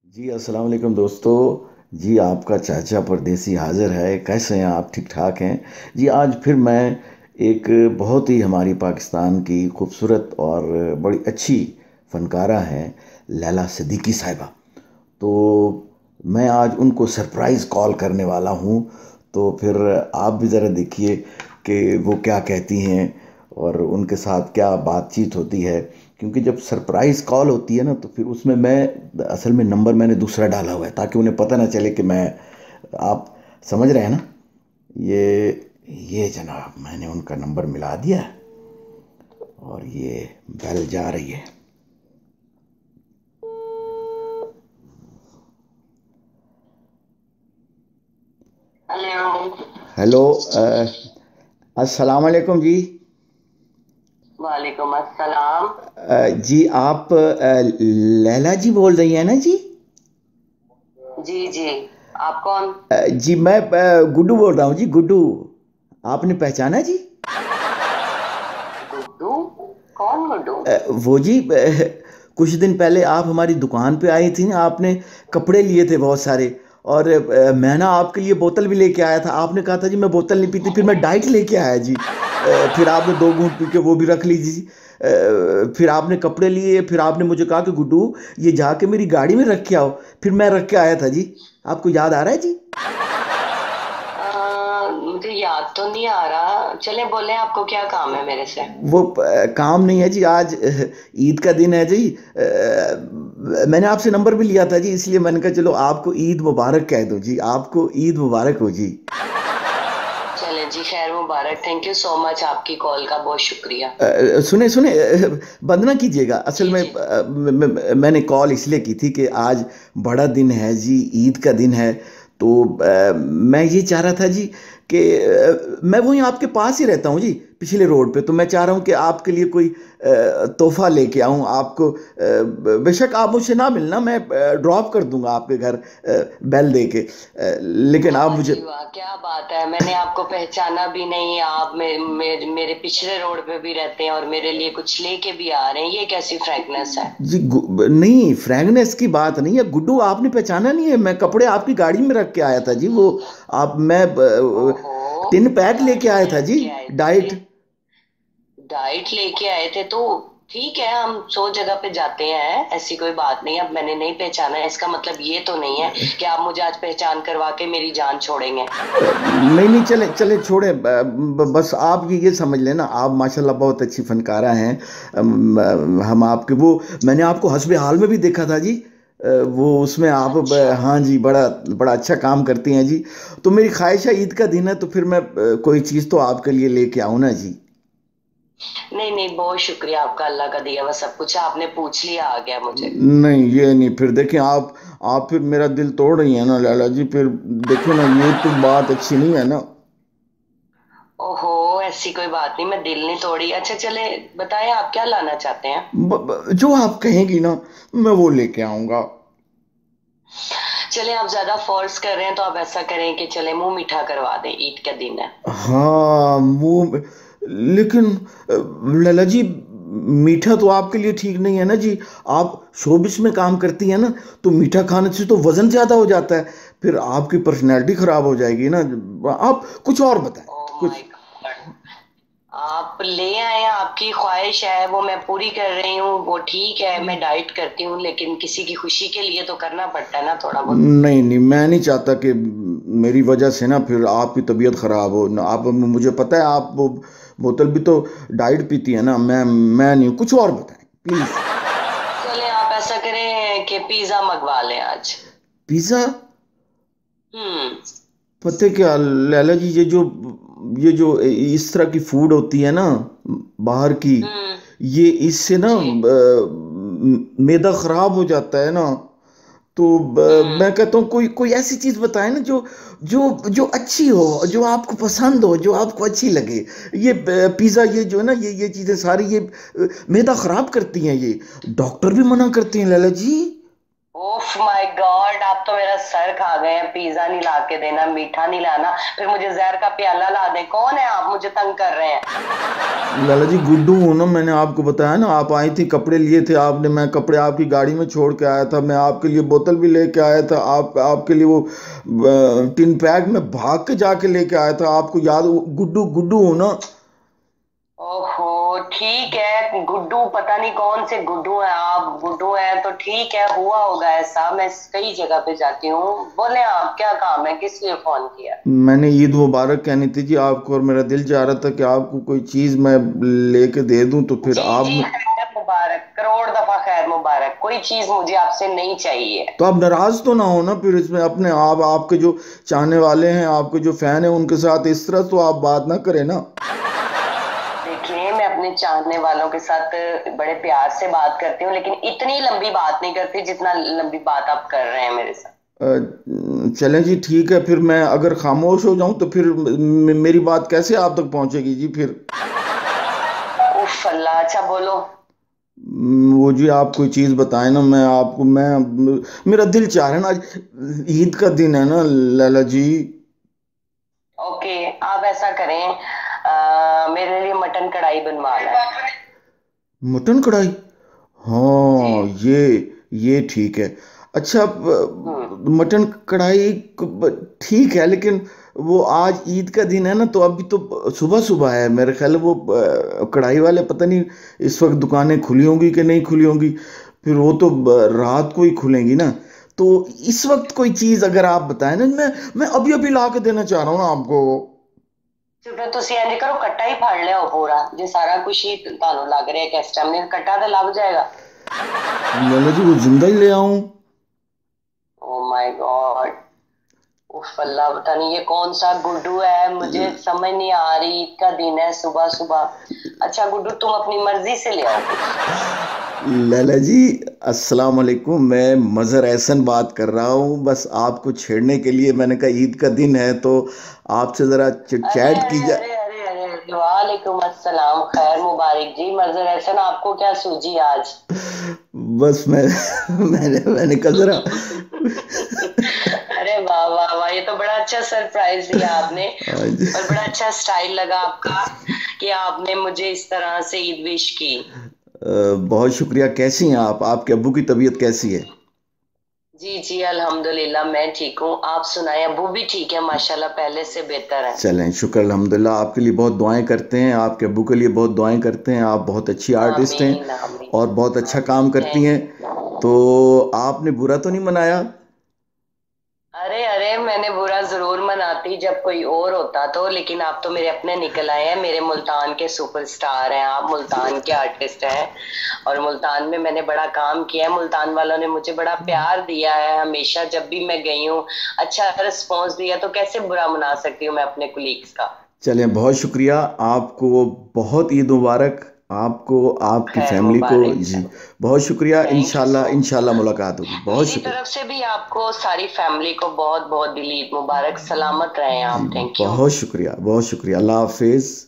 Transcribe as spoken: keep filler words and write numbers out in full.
जी अस्सलाम वालेकुम दोस्तों। जी आपका चाचा परदेसी हाजिर है। कैसे हैं आप? ठीक ठाक हैं? जी आज फिर मैं एक बहुत ही हमारी पाकिस्तान की खूबसूरत और बड़ी अच्छी फ़नकारा हैं लैला सिद्दीकी साहिबा। तो मैं आज उनको सरप्राइज़ कॉल करने वाला हूँ। तो फिर आप भी ज़रा देखिए कि वो क्या कहती हैं और उनके साथ क्या बातचीत होती है। क्योंकि जब सरप्राइज़ कॉल होती है ना तो फिर उसमें मैं असल में नंबर मैंने दूसरा डाला हुआ है ताकि उन्हें पता ना चले कि मैं, आप समझ रहे हैं ना। ये ये जनाब मैंने उनका नंबर मिला दिया और ये बेल जा रही है। हेलो। हेलो। अ, अस्सलाम वालेकुम जी। वालेकुम अस्सलाम। अ, जी आप अ, लैला जी बोल रही हैं ना जी? जी जी। आप कौन? अ, जी मैं अ, गुड्डू बोल रहा हूँ जी, गुड्डू। आपने पहचाना जी? गुड्डू? कौन गुड्डू? अ, वो जी अ, कुछ दिन पहले आप हमारी दुकान पे आई थी ना, आपने कपड़े लिए थे बहुत सारे। और अ, मैं ना आपके लिए बोतल भी लेके आया था। आपने कहा था जी मैं बोतल नहीं पीती, फिर मैं डाइट लेके आया जी। अ, फिर आपने दो घूंट पी के वो भी रख ली जी। अ, फिर आपने कपड़े लिए, फिर आपने मुझे कहा कि गुड्डू ये जाके मेरी गाड़ी में रख के आओ। फिर मैं रख के आया था जी। आपको याद आ रहा है जी? आ, मुझे याद तो नहीं आ रहा। चले बोले, आपको क्या काम है मेरे से? वो अ, काम नहीं है जी। आज अ, ईद का दिन है जी। अ, मैंने आपसे नंबर भी लिया था जी, इसलिए मैंने कहा चलो आपको ईद मुबारक कह दो जी। आपको ईद मुबारक हो जी। चले जी, खैर मुबारक। थैंक यू सो मच, आपकी कॉल का बहुत शुक्रिया। अ, सुने सुने, अ, बंद ना कीजिएगा। असल जी में जी। अ, म- म- मैंने कॉल इसलिए की थी कि आज बड़ा दिन है जी, ईद का दिन है। तो अ, मैं ये चाह रहा था जी कि अ, मैं वहीं आपके पास ही रहता हूँ जी, पिछले रोड पे। तो मैं चाह रहा हूँ कि आपके लिए कोई अ, तोहफा लेके आऊँ आपको। अ, बेशक आप मुझसे ना मिलना, मैं ड्रॉप कर दूंगा आपके घर, अ, बेल दे के। अ, लेकिन आप वाह मुझे। जी वाह, क्या बात है! मैंने आपको पहचाना भी नहीं। आप मे, मे, मेरे पिछले रोड पे भी रहते हैं और मेरे लिए कुछ लेके भी आ रहे हैं। ये कैसी फ्रैंकनेस है? जी गु- नहीं, फ्रैगनेस की बात नहीं है गुड्डू। आपने पहचाना नहीं है? मैं कपड़े आपकी गाड़ी में रख के आया था जी। वो आप मैं अ, ओहो। टिन पैक लेके गाड़ी आया में था रख जी, के आए थे? डाइट। डाइट लेके आए थे तो ठीक है, हम सौ जगह पे जाते हैं, ऐसी कोई बात नहीं। अब मैंने नहीं पहचाना, इसका मतलब ये तो नहीं है कि आप मुझे आज पहचान करवा के मेरी जान छोड़ेंगे। नहीं नहीं, चले चले छोड़े। ब- ब- बस आप ये ये समझ लेना, आप माशाल्लाह बहुत अच्छी फनकारा हैं। अम, अ, हम आपके वो, मैंने आपको हस्बे हाल में भी देखा था जी। अ, वो उसमें आप ब- अच्छा। हाँ जी, बड़ा बड़ा अच्छा काम करती हैं जी। तो मेरी ख्वाहिश है ईद का दिन है तो फिर मैं अ, कोई चीज़ तो आपके लिए लेके आऊँ ना जी। नहीं नहीं, बहुत शुक्रिया आपका। अल्लाह का दिया हुआ सब कुछ है, आपने पूछ लिया, आ गया मुझे। नहीं ये नहीं, फिर देखें आप आप फिर मेरा दिल तोड़ रही हैं ना लैला जी। फिर देखो ना, ये तो बात अच्छी नहीं है ना। ओहो, ऐसी कोई बात नहीं, मैं दिल नहीं तोड़ी। अच्छा चले, बताएं आप क्या लाना चाहते हैं? ब, ब, जो आप कहेंगी ना मैं वो लेके आऊंगा। चले, आप ज्यादा फोर्स कर रहे हैं तो आप ऐसा करें कि चले मुंह मीठा करवा दें, ईद का दिन है। हाँ वो, लेकिन अ, लला जी मीठा तो आपके लिए ठीक नहीं है ना जी। आप शोबिस में काम करती हैं ना, तो मीठा खाने से तो वजन ज्यादा हो जाता है। फिर आपकी पर्सनैलिटी खराब हो जाएगी ना। आप कुछ और बताएं ओह माय कुछ। गॉड! आप ले आए, आपकी ख्वाहिश है वो मैं पूरी कर रही हूँ। वो ठीक है, मैं डाइट करती हूँ, लेकिन किसी की खुशी के लिए तो करना पड़ता है ना थोड़ा बहुत। नहीं नहीं, मैं नहीं चाहता कि मेरी वजह से ना फिर आपकी तबीयत खराब हो ना। आप, मुझे पता है आप वो बोतल भी तो डाइट पीती है ना। मैं मैं नहीं, कुछ और बताएं प्लीज। चले, आप ऐसा करें कि पिज्जा मंगवा लें आज। पिज्जा? हम्म। पता है क्या लैला जी, ये जो ये जो इस तरह की फूड होती है ना बाहर की, हम्म। ये इससे ना जी। अ, मैदा खराब हो जाता है ना। तो अ, हम्म। मैं कहता हूँ कोई कोई ऐसी चीज बताएं ना जो जो जो अच्छी हो, जो आपको पसंद हो, जो आपको अच्छी लगे। ये पिज्जा, ये जो है ना, ये ये चीजें सारी ये अ, मैदा खराब करती हैं। ये डॉक्टर भी मना करते हैं लैला जी। माय गॉड, आप तो मेरा सर खा गए हैं। पिज्जा नहीं ला के देना, मीठा नहीं लाना, फिर मुझे जहर का प्याला ला दे। कौन है आप, मुझे तंग कर रहे हैं? लाला जी गुड्डू हूँ ना, मैंने आपको बताया ना, आप आई थी कपड़े लिए थे आपने, मैं कपड़े आपकी गाड़ी में छोड़ के आया था, मैं आपके लिए बोतल भी लेके आया था, आप आपके लिए वो अ, टिन पैक में भाग के जाके लेके आया था, आपको याद? गुड्डू गुड्डू हूँ ना। ओहो ठीक है गुड्डू, पता नहीं कौन से गुड्डू हैं आप। गुड्डू हैं तो ठीक है, हुआ होगा ऐसा। मैं कई जगह पे जाती हूँ। बोले आप, क्या काम है, किस लिए फोन किया? मैंने ईद मुबारक कहनी थी जी आपको, और मेरा दिल चाह रहा था कि आपको कोई चीज़ मैं लेके दे दूं, तो फिर जी आप। जी, खैर मुबारक, करोड़ दफा खैर मुबारक। कोई चीज मुझे आपसे नहीं चाहिए। तो आप नाराज तो ना हो ना फिर इसमें अपने आप, आपके जो चाहने वाले हैं, आपके जो फैन है, उनके साथ इस तरह तो आप बात ना करें ना। देखिए, मैं अपने चाहने वालों के साथ बड़े प्यार से बात करती हूँ, लेकिन इतनी लंबी बात नहीं करती जितना लंबी बात आप कर रहे हैं मेरे साथ। अ, चलें जी, ठीक है, फिर मैं अगर खामोश हो जाऊं तो फिर म- मेरी बात कैसे आप तक पहुंचेगी जी फिर? उफ अल्लाह, अच्छा बोलो। म, वो जी आप कोई चीज़ बताएं ना, मैं आपको, मैं मेरा दिल चाह रहा है ना, आज ईद का दिन है ना लैला जी। ओके, आप ऐसा करें, आ, मेरे लिए मटन कढ़ाई बनवा लें। मटन कढ़ाई? जी। हाँ, ये ये ठीक है। अच्छा, हम्म। ब- मटन कढ़ाई क- ठीक है, लेकिन वो आज ईद का दिन है ना, तो अभी तो सुबह सुबह है मेरे ख्याल है, वो अ, कढ़ाई वाले पता नहीं इस वक्त दुकानें खुली होंगी कि नहीं खुली होंगी, फिर वो तो ब- रात को ही खुलेंगी ना। तो इस वक्त कोई चीज़ अगर आप बताएं ना, मैं मैं अभी अभी ला के देना चाह रहा हूँ ना आपको। ਤੇ ਫਿਰ ਤੁਸੀਂ ਇੰਜ ਕਰੋ, ਕੱਟਾ ਹੀ ਫੜ ਲਿਆਓ ਪੂਰਾ। ਜੇ ਸਾਰਾ ਕੁਝ ਹੀ ਤੁਹਾਨੂੰ ਲੱਗ ਰਿਹਾ ਕਿ ਇਸ ਟਾਈਮ ਨਹੀਂ, ਕੱਟਾ ਤਾਂ ਲੱਭ ਜਾਏਗਾ। लाला जी वो जिंदा ही ले आऊं? ओ माय गॉड, उफ अल्लाह, पता नहीं ये कौन सा गुड्डू है, मुझे समझ नहीं आ रही। ईद का दिन है, सुबह सुबह। अच्छा गुड्डू, तुम अपनी मर्जी से ले आओ कुछ। लैला जी अस्सलाम वालेकुम, मैं मज़हर एहसन बात कर रहा हूँ, बस आपको छेड़ने के लिए मैंने कहा ईद का दिन है तो आपसे ज़रा चिट अरे चैट की अरे जाए। अरे अरे अरे अरे, वालेकुम अस्सलाम, खैर मुबारक जी। मजर एहसन, आपको क्या सूझी आज? बस मैं मैंने मैंने कहा ज़रा। अरे वाह वाह वाह, ये तो बड़ा अच्छा सरप्राइज दिया आपने। आज और बड़ा अच्छा स्टाइल लगा आपका कि आपने मुझे इस तरह से ईद विश की। अ, बहुत शुक्रिया। कैसी हैं आप? आपके अब्बू की तबीयत कैसी है? जी जी, अल्हम्दुलिल्लाह मैं ठीक हूँ। आप सुनाए, अबू भी ठीक है माशाल्लाह, पहले से बेहतर है। चलें, शुक्र अल्हम्दुलिल्लाह। आपके लिए बहुत दुआएं करते हैं, आपके अब्बू के लिए बहुत दुआएं करते हैं, आप बहुत अच्छी आर्टिस्ट हैं आमीन आमीन और बहुत अच्छा काम आमीन, करती थैंक हैं। यू। तो आपने बुरा तो नहीं मनाया? अरे अरे, मैंने बुरा जरूर मनाती जब कोई और होता तो, लेकिन आप तो मेरे अपने निकल आए हैं। मेरे मुल्तान के सुपरस्टार हैं आप, मुल्तान के आर्टिस्ट हैं। और मुल्तान में मैंने बड़ा काम किया है। मुल्तान वालों ने मुझे बड़ा प्यार दिया है हमेशा, जब भी मैं गई हूँ अच्छा रिस्पॉन्स दिया, तो कैसे बुरा मना सकती हूँ मैं अपने कुलीग्स का। चलें, बहुत शुक्रिया आपको, बहुत ईद मुबारक आपको, आपकी खैर फैमिली को जी। मुबारक। बहुत शुक्रिया, थैंक यू इंशाल्लाह सो इंशाल्लाह मच। मुलाकात होगी। बहुत मेरी शुक्रिया तरफ से भी आपको, सारी फैमिली को बहुत बहुत दिली ईद मुबारक। सलामत रहें जी। आप। Thank you. बहुत शुक्रिया, बहुत शुक्रिया। अल्लाह हाफिज़।